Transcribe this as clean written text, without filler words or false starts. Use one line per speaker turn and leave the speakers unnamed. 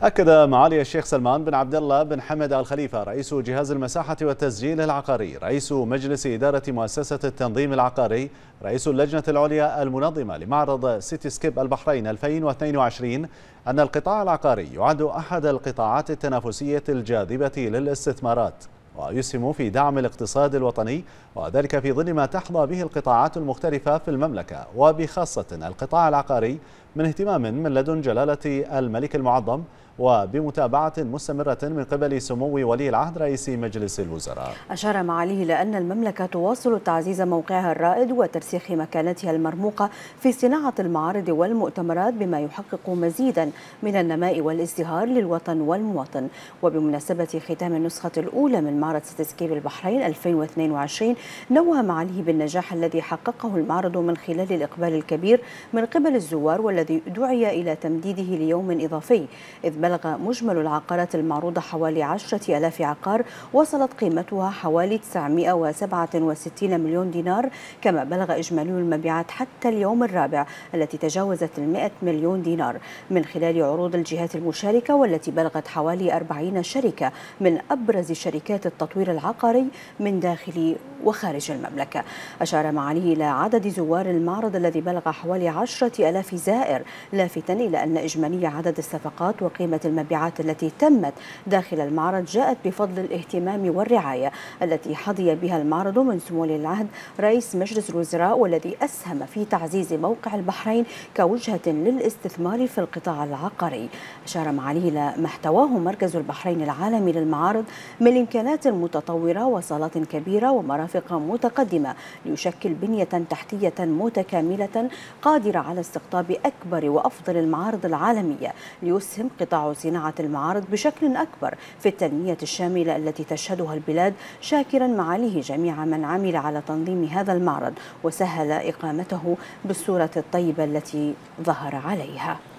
أكد معالي الشيخ سلمان بن عبد الله بن حمد آل خليفة رئيس جهاز المساحة والتسجيل العقاري، رئيس مجلس إدارة مؤسسة التنظيم العقاري، رئيس اللجنة العليا المنظمة لمعرض سيتي سكيب البحرين 2022 أن القطاع العقاري يعد أحد القطاعات التنافسية الجاذبة للاستثمارات، ويسهم في دعم الاقتصاد الوطني، وذلك في ظل ما تحظى به القطاعات المختلفة في المملكة، وبخاصة القطاع العقاري من اهتمام من لدن جلالة الملك المعظم، وبمتابعة مستمرة من قبل سمو ولي العهد رئيس مجلس الوزراء.
أشار معاليه إلى أن المملكة تواصل تعزيز موقعها الرائد وترسيخ مكانتها المرموقة في صناعة المعارض والمؤتمرات بما يحقق مزيدا من النماء والازدهار للوطن والمواطن. وبمناسبة ختام النسخة الأولى من معرض سيتي سكيب البحرين 2022 نوه معاليه بالنجاح الذي حققه المعرض من خلال الإقبال الكبير من قبل الزوار، والذي دعي إلى تمديده ليوم إضافي، إذ بلغ مجمل العقارات المعروضة حوالي 10,000 عقار وصلت قيمتها حوالي 967 مليون دينار، كما بلغ إجمالي المبيعات حتى اليوم الرابع التي تجاوزت 100 مليون دينار من خلال عروض الجهات المشاركة، والتي بلغت حوالي 40 شركة من أبرز شركات التطوير العقاري من داخل وخارج المملكة. أشار معاليه إلى عدد زوار المعرض الذي بلغ حوالي 10,000 زائر، لافتا إلى أن إجمالي عدد الصفقات وقيمة المبيعات التي تمت داخل المعرض جاءت بفضل الاهتمام والرعاية التي حظي بها المعرض من سمو ولي العهد رئيس مجلس الوزراء، والذي أسهم في تعزيز موقع البحرين كوجهة للاستثمار في القطاع العقاري. أشار معاليه إلى ما احتواه مركز البحرين العالمي للمعارض من إمكانات متطورة وصالات كبيرة ومرافق متقدمة، ليشكل بنية تحتية متكاملة قادرة على استقطاب أكبر وأفضل المعارض العالمية، ليسهم قطاع صناعة المعارض بشكل أكبر في التنمية الشاملة التي تشهدها البلاد، شاكرا معاليه جميع من عمل على تنظيم هذا المعرض وسهل إقامته بالصورة الطيبة التي ظهر عليها.